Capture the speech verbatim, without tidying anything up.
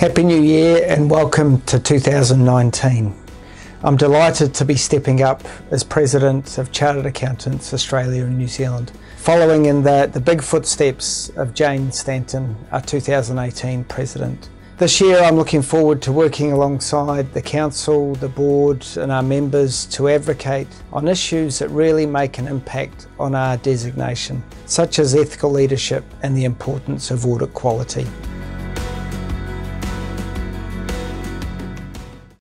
Happy New Year and welcome to two thousand nineteen. I'm delighted to be stepping up as President of Chartered Accountants Australia and New Zealand, following in the, the big footsteps of Jane Stanton, our two thousand eighteen President. This year I'm looking forward to working alongside the Council, the Board and our members to advocate on issues that really make an impact on our designation, such as ethical leadership and the importance of audit quality.